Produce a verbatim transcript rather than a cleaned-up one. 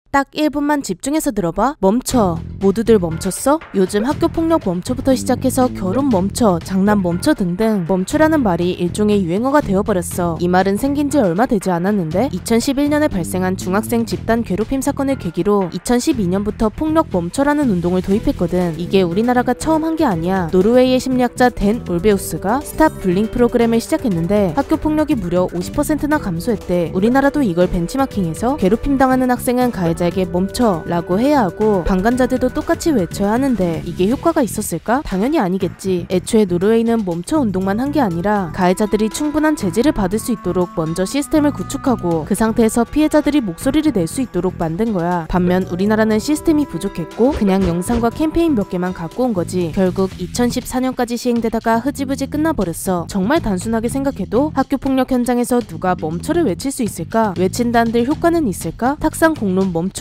딱 일 분만 집중해서 들어봐. 멈춰. 모두들 멈췄어? 요즘 학교폭력 멈춰부터 시작해서 결혼 멈춰, 장난 멈춰 등등 멈추라는 말이 일종의 유행어가 되어버렸어. 이 말은 생긴 지 얼마 되지 않았는데 이천십일 년에 발생한 중학생 집단 괴롭힘 사건을 계기로 이천십이 년부터 폭력 멈춰라는 운동을 도입했거든. 이게 우리나라가 처음 한 게 아니야. 노르웨이의 심리학자 댄 올베우스가 스탑 불링 프로그램을 시작했는데 학교 폭력이 무려 오십 퍼센트나 감소했대. 우리나라도 이걸 벤치마킹해서 괴롭힘 당하는 학생은 가해자에게 멈춰 라고 해야 하고 방관자들도 똑같이 외쳐야 하는데 이게 효과가 있었을까? 당연히 아니겠지. 애초에 노르웨이는 멈춰 운동만 한 게 아니라 가해자들이 충분한 제지를 받을 수 있도록 먼저 시스템을 구축하고 그 상태에서 피해자들이 목소리를 낼 수 있도록 만든 거야. 반면 우리나라는 시스템이 부족했고 그냥 영상과 캠페인 몇 개만 갖고 온 거지. 결국 이천십사 년까지 시행되다가 흐지부지 끝나버렸어. 정말 단순하게 생각해도 학교폭력 현장에서 누가 멈춰를 외칠 수 있을까? 외친다 한들 효과는 있을까? 탁상 공론 멈춰